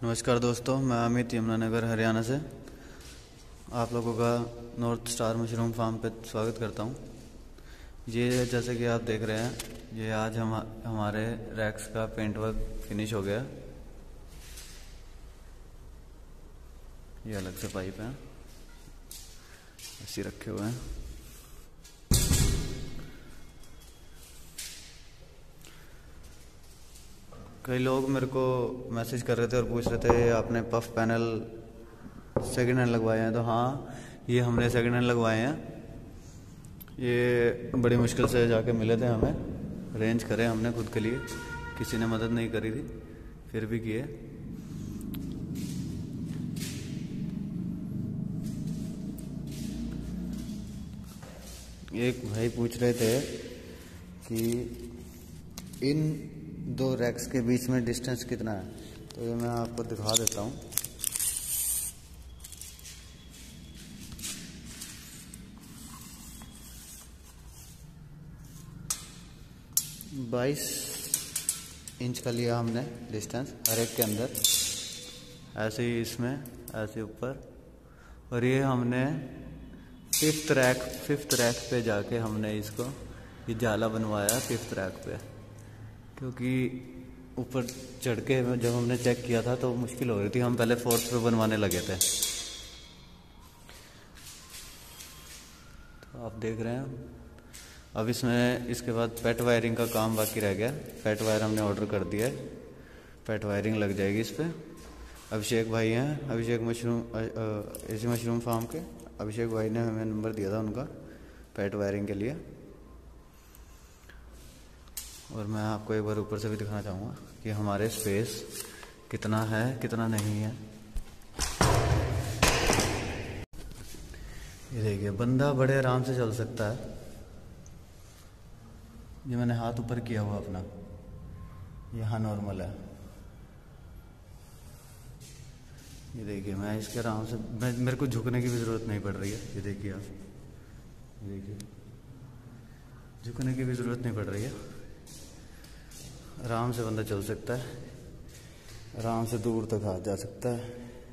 नमस्कार दोस्तों, मैं अमित यमुनानगर हरियाणा से आप लोगों का नॉर्थ स्टार मशरूम फार्म पे स्वागत करता हूँ। ये जैसे कि आप देख रहे हैं, ये आज हमारे रैक्स का पेंट वर्क फिनिश हो गया। ये अलग से पाइप हैं, ऐसे रखे हुए हैं। कई लोग मेरे को मैसेज कर रहे थे और पूछ रहे थे आपने पफ पैनल सेकेंड हैंड लगवाए हैं। तो हाँ, ये हमने सेकेंड हैंड लगवाए हैं। ये बड़ी मुश्किल से जाके मिले थे, हमें अरेंज करे हमने खुद के लिए, किसी ने मदद नहीं करी थी, फिर भी किए। एक भाई पूछ रहे थे कि इन दो रैक्स के बीच में डिस्टेंस कितना है, तो ये मैं आपको दिखा देता हूँ। बाईस इंच का लिया हमने डिस्टेंस हर एक के अंदर, ऐसे ही इसमें, ऐसे ऊपर। और ये हमने फिफ्थ रैक पे जाके हमने इसको ये जाला बनवाया फिफ्थ रैक पे, क्योंकि ऊपर चढ़ के जब हमने चेक किया था तो मुश्किल हो रही थी। हम पहले फोर्थ पे बनवाने लगे थे। तो आप देख रहे हैं, अब इसमें इसके बाद पेट वायरिंग का काम बाकी रह गया। पेट वायर हमने ऑर्डर कर दिया है, पेट वायरिंग लग जाएगी इस पर। अभिषेक भाई हैं, अभिषेक एसी मशरूम फार्म के अभिषेक भाई ने हमें नंबर दिया था उनका पेट वायरिंग के लिए। और मैं आपको एक बार ऊपर से भी दिखाना चाहूँगा कि हमारे स्पेस कितना है कितना नहीं है। ये देखिए, बंदा बड़े आराम से चल सकता है। ये मैंने हाथ ऊपर किया हुआ अपना, यहाँ नॉर्मल है। ये देखिए, मैं इसके आराम से, मेरे को झुकने की भी ज़रूरत नहीं पड़ रही है। ये देखिए आप, ये देखिए, झुकने की भी ज़रूरत नहीं पड़ रही है। आराम से बंदा चल सकता है, आराम से दूर तक आ जा सकता है।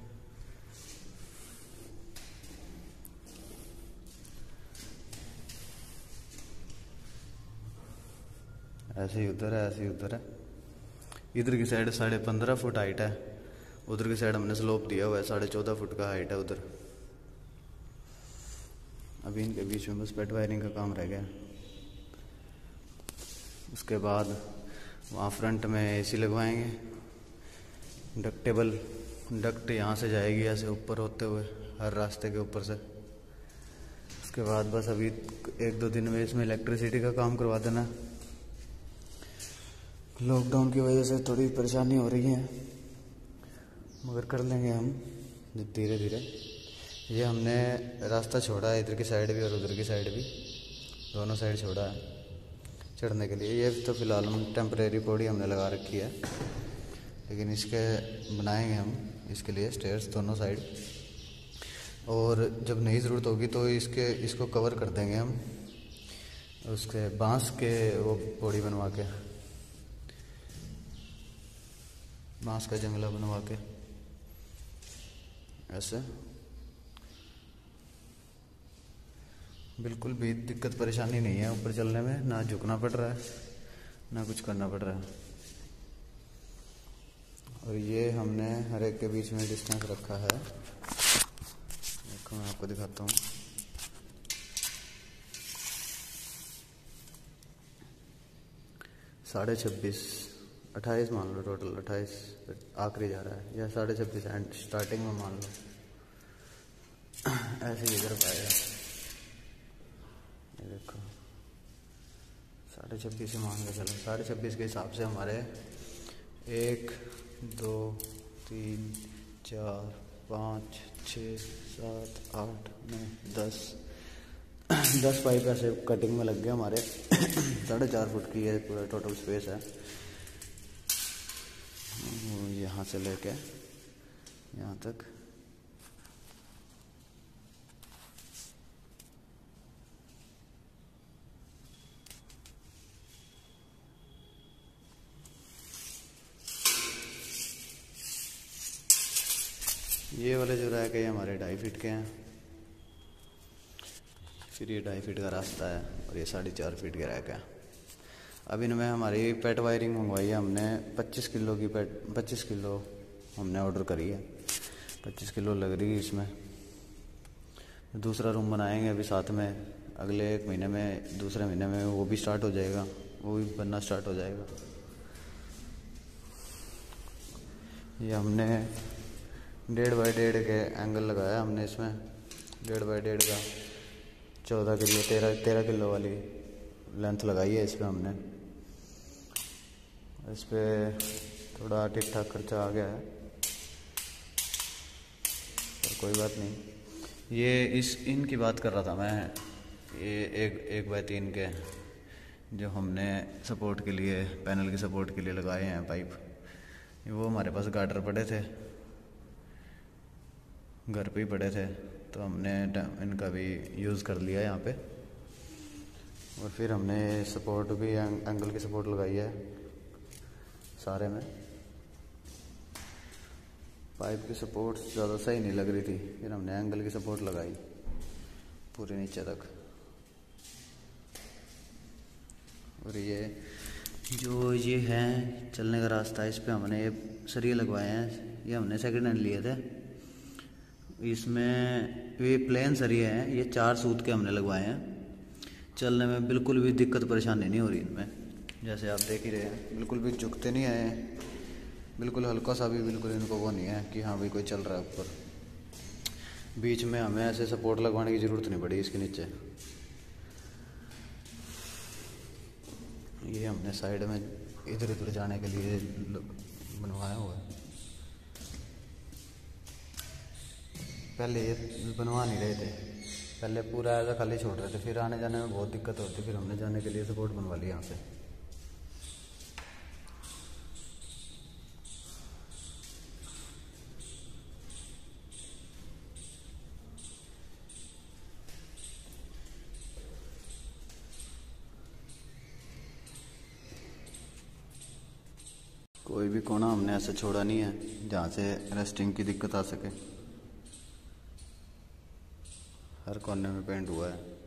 ऐसे ही उधर है, ऐसे ही उधर है। इधर की साइड 15.5 फुट हाइट है, उधर की साइड हमने स्लोप दिया हुआ है, 14.5 फुट का हाइट है उधर। अभी इनके बीच में बस पेट वायरिंग का काम रह गया। उसके बाद वहाँ फ्रंट में एसी लगवाएंगे। डक्टेबल डक्ट यहाँ से जाएगी ऐसे ऊपर होते हुए हर रास्ते के ऊपर से। उसके बाद बस अभी 1-2 दिन में इसमें इलेक्ट्रिसिटी का काम करवा देना। लॉकडाउन की वजह से थोड़ी परेशानी हो रही है, मगर कर लेंगे हम धीरे धीरे। ये हमने रास्ता छोड़ा है, इधर की साइड भी और उधर की साइड भी, दोनों साइड छोड़ा है चढ़ने के लिए। ये तो फिलहाल हम टेम्परेरी पौड़ी हमने लगा रखी है, लेकिन इसके बनाएंगे हम इसके लिए स्टेयर्स दोनों साइड। और जब नहीं ज़रूरत होगी तो इसको कवर कर देंगे हम उसके बांस के, वो पौड़ी बनवा के, बांस का जंगला बनवा के ऐसे। बिल्कुल भी दिक्कत परेशानी नहीं है ऊपर चलने में, ना झुकना पड़ रहा है ना कुछ करना पड़ रहा है। और ये हमने हर एक के बीच में डिस्टेंस रखा है। देखो मैं आपको दिखाता हूँ। साढ़े 28 मान लो, टोटल 28 आखिरी जा रहा है, या 26.5 एंड स्टार्टिंग में मान लो। ऐसे ही इधर पाएगा, ये देखो 26.5 से मान के चलो। 26.5 के हिसाब से हमारे 1 2 3 4 5 6 7 8 9 10 पाइप ऐसे कटिंग में लग गए हमारे। 4.5 फुट की ये पूरा टोटल स्पेस है, यहाँ से लेके यहाँ तक। ये वाले जो रैक है ये हमारे 2.5 फीट के हैं। फिर ये 2.5 फीट का रास्ता है और ये 4.5 फीट के रैक है। अब इनमें हमारी पेट वायरिंग मंगवाई है हमने 25 किलो की पेट, 25 किलो हमने ऑर्डर करी है। 25 किलो लग रही है इसमें। दूसरा रूम बनाएंगे अभी साथ में, अगले 1 महीने में, दूसरे महीने में वो भी स्टार्ट हो जाएगा, वो भी बनना स्टार्ट हो जाएगा। ये हमने 1.5 बाई 1.5 के एंगल लगाया हमने इसमें, 1.5 बाई 1.5 का 14 किलो 13 किलो वाली लेंथ लगाई है इस पर हमने। इस पर थोड़ा ठीक ठाक खर्चा आ गया है, पर कोई बात नहीं। ये इनकी बात कर रहा था मैं, ये 1 बाई 3 के जो हमने सपोर्ट के लिए, पैनल की सपोर्ट के लिए लगाए हैं पाइप। वो हमारे पास गार्डर पड़े थे, घर पे ही पड़े थे, तो हमने इनका भी यूज़ कर लिया यहाँ पे। और फिर हमने सपोर्ट भी, एंगल की सपोर्ट लगाई है सारे में। पाइप की सपोर्ट ज़्यादा सही नहीं लग रही थी, फिर हमने एंगल की सपोर्ट लगाई पूरे नीचे तक। और ये है चलने का रास्ता, इस पे हमने ये सरिये लगवाए हैं। ये हमने सेकंड हैंड लिए थे। इसमें ये प्लेन सरिये हैं, ये 4 सूत के हमने लगवाए हैं। चलने में बिल्कुल भी दिक्कत परेशानी नहीं हो रही इनमें, जैसे आप देख ही रहे हैं, बिल्कुल भी झुकते नहीं आए, बिल्कुल हल्का सा भी बिल्कुल इनको वो नहीं है कि हाँ भाई कोई चल रहा है ऊपर। बीच में हमें ऐसे सपोर्ट लगवाने की ज़रूरत नहीं पड़ी इसके नीचे। ये हमने साइड में इधर उधर जाने के लिए बनवाया हुआ है। पहले ये बनवा नहीं रहे थे, पहले पूरा ऐसा खाली छोड़ रहे थे, फिर आने जाने में बहुत दिक्कत होती, फिर हमने जाने के लिए सपोर्ट बनवा लिया यहाँ से। कोई भी कोना हमने ऐसा छोड़ा नहीं है जहाँ से रेस्टिंग की दिक्कत आ सके। हर कोने में पेंट हुआ है।